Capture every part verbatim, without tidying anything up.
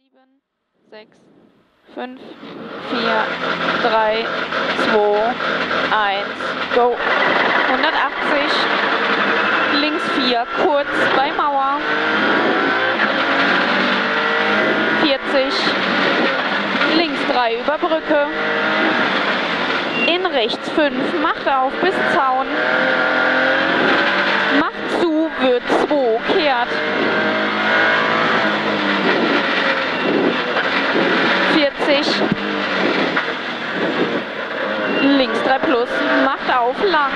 sieben, sechs, fünf, vier, drei, zwei, eins, go. hundertachtzig, links vier, kurz bei Mauer. vierzig, links drei über Brücke. In rechts fünf, macht auf bis Zaun. Macht zu, wird zwei, kehrt. vierzig, links drei plus, macht auf, lang.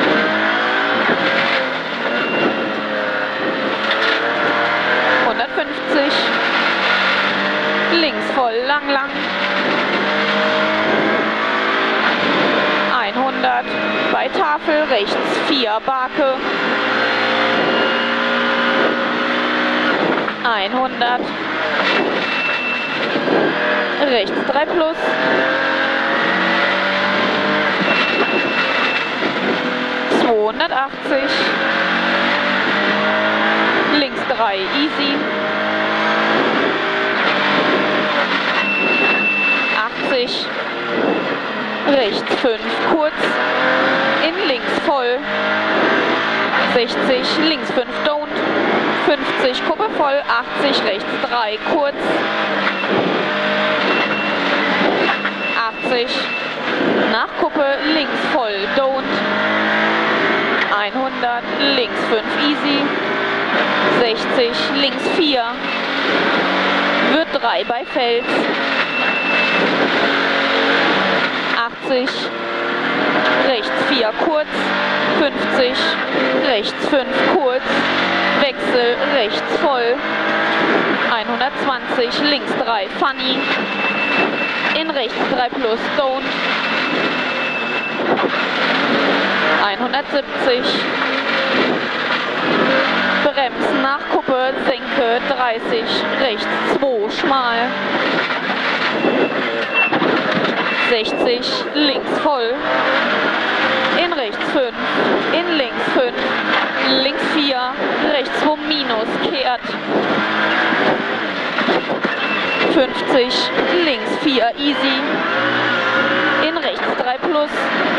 hundertfünfzig, links voll, lang, lang. hundert, bei Tafel rechts vier, Barke. hundert, rechts drei plus. zweihundertachtzig, links drei, easy. achtzig, rechts fünf, kurz, in links voll. sechzig, links fünf, don't. fünfzig, Kuppe voll. achtzig, rechts drei, kurz. achtzig, nach Kuppe, links voll, don't. hundert, links fünf, easy. sechzig, links vier, wird drei bei Fels. achtzig, rechts vier, kurz. fünfzig, rechts fünf, kurz. Wechsel, rechts voll. hundertzwanzig, links drei, funny. In rechts drei plus, don't. hundertsiebzig, bremsen nach Kuppe, senke, dreißig, rechts zwei, schmal. sechzig, links voll. In rechts fünf, in links fünf, links vier, rechts zwei minus, kehrt. fünfzig, links vier, easy. In rechts drei plus.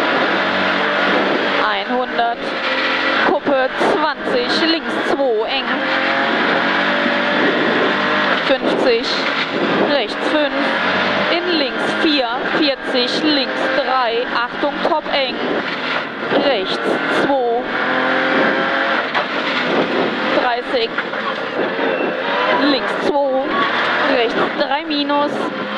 hundert, Kuppe zwanzig, links zwei, eng. fünfzig, rechts fünf, in links vier, vierzig, links drei, Achtung, top eng. Rechts zwei, dreißig, links zwei, rechts drei minus.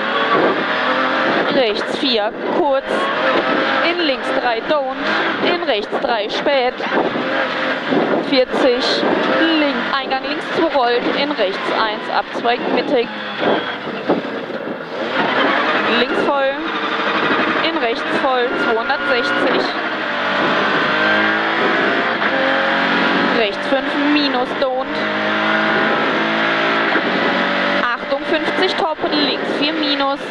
Rechts vier, kurz, in links drei, don't, in rechts drei, spät. vierzig, link, Eingang links zwei rollt, in rechts eins, Abzweig mittig. Links voll, in rechts voll, zweihundertsechzig. Rechts fünf, minus, don't. Achtung, fünfzig, top, links vier, minus.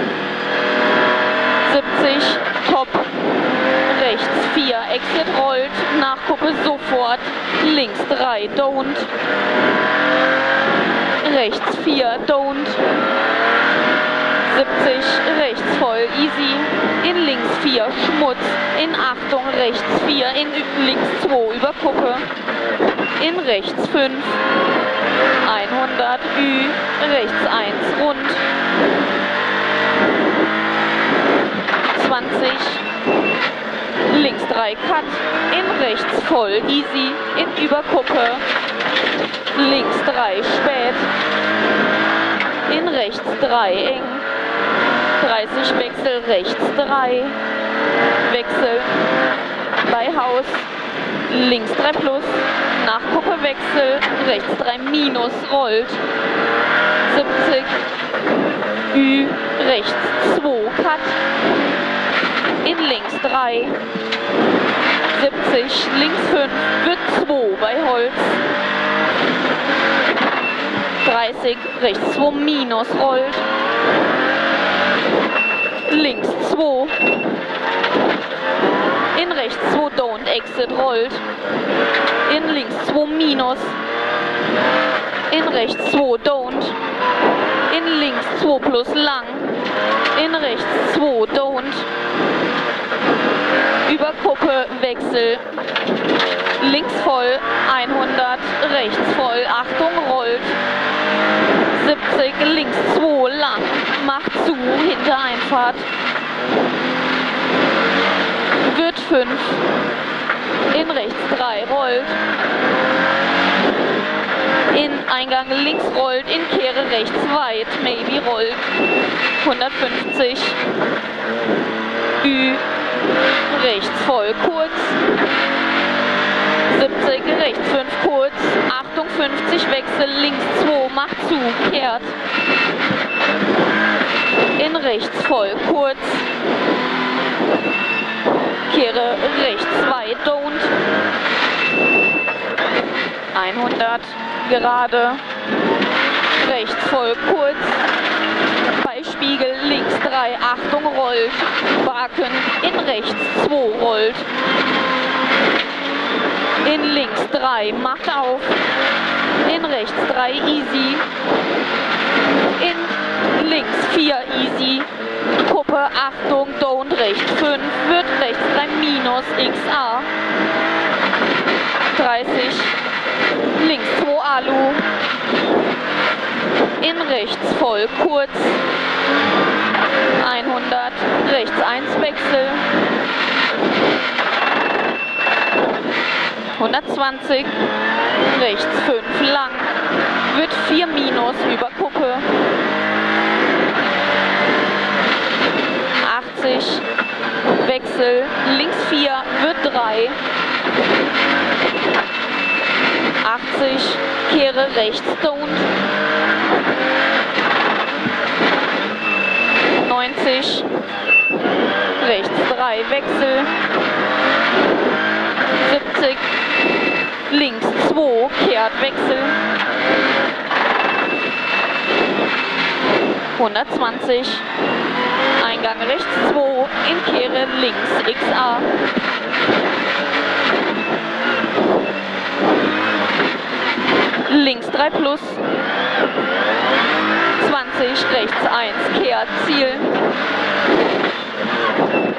siebzig, top, rechts vier, exit rollt, nach Kuppe sofort, links drei, don't, rechts vier, don't, siebzig, rechts voll, easy, in links vier, Schmutz, in Achtung, rechts vier, in links zwei, über Kuppe, in rechts fünf, hundert, Ü, rechts eins, rund, zwanzig, links drei, cut, in rechts voll, easy, in Überkuppe, links drei, spät, in rechts drei, eng, dreißig, Wechsel, rechts drei, Wechsel, bei Haus, links drei plus, nach Kuppe Wechsel, rechts drei minus, rollt, siebzig, Ü, rechts zwei, cut, in links drei, siebzig, links fünf, wird zwei bei Holz, dreißig, rechts zwei minus, rollt, links zwei, in rechts zwei, don't, exit, rollt, in links zwei minus, in rechts zwei, don't, in links zwei plus lang, in rechts zwei, don't, über Kuppe, Wechsel, links voll, hundert, rechts voll, Achtung, rollt, siebzig, links zwei, lang, macht zu, hinter Einfahrt, wird fünf, in rechts drei, rollt, in Eingang links rollt, in Kehre rechts weit, maybe rollt, hundertfünfzig, Ü, rechts voll, kurz, siebzig, rechts fünf, kurz, Achtung, fünfzig, Wechsel, links zwei, macht zu, kehrt, in rechts voll, kurz, Kehre rechts zwei, don't, hundert, gerade, rechts voll, kurz, bei Spiegel, links drei, Achtung, rollt, Waken, in rechts zwei, rollt, in links drei, macht auf, in rechts drei, easy, in links vier, easy, Kuppe, Achtung, don't, rechts fünf, wird rechts drei, minus, X A, dreißig, links zwei, Alu, in rechts voll, kurz, hundert, rechts eins, Wechsel, hundertzwanzig, rechts fünf, lang, wird vier, minus, über Kuppe, achtzig, Wechsel, links vier, wird drei, achtzig, Kehre rechts, don't, neunzig, rechts drei, Wechsel, siebzig, links zwei, kehrt, Wechsel, hundertzwanzig, Eingang rechts zwei, in Kehre links, X A, links drei plus, zwanzig, rechts eins, kehrt, Ziel,